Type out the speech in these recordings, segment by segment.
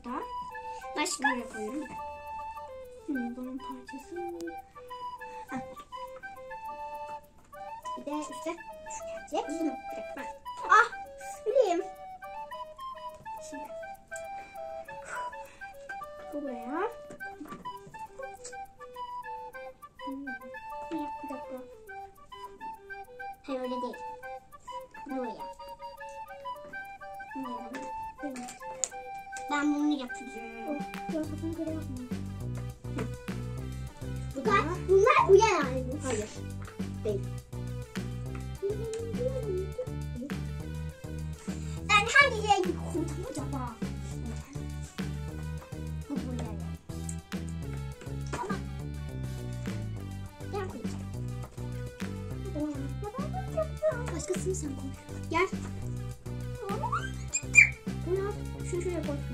burada. Başka? Buraya koyuyorum. Bunun parçası. Heh. Bir de üstte şu gelecek. Bunu direkt ben. Ah! Bileyim. Şimdi. Buraya. Bir dakika. Hayır öyle değil. Buraya. Ben bunu yapacağım. Kafasını göre yapma. Bunlar uyan yani. Hayır. Değil. Ben hangi rengi koydum acaba? Bu buraya. Ama ben koyacağım. Başkasını sen koy. Gel. Bunu al. Şunu şuraya koy.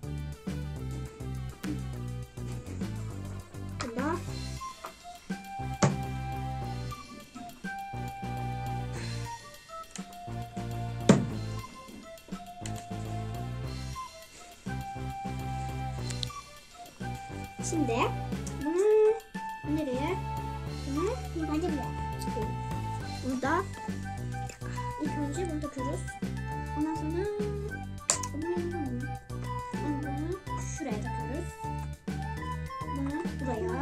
Bunda. Şimdi bunu nereye? Bunu Bence buraya. burada. İlk önce bunu takıyoruz. Ondan sonra bunu şuraya takıyoruz. Bunu buraya.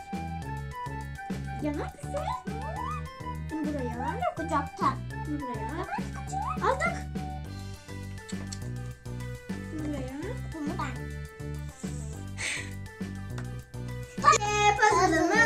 Ya ne yapıyorsun? Bunu buraya. Kucakta. Bunu buraya. Al tak. Bunu buraya. Bunu ben. Puzzle'ımız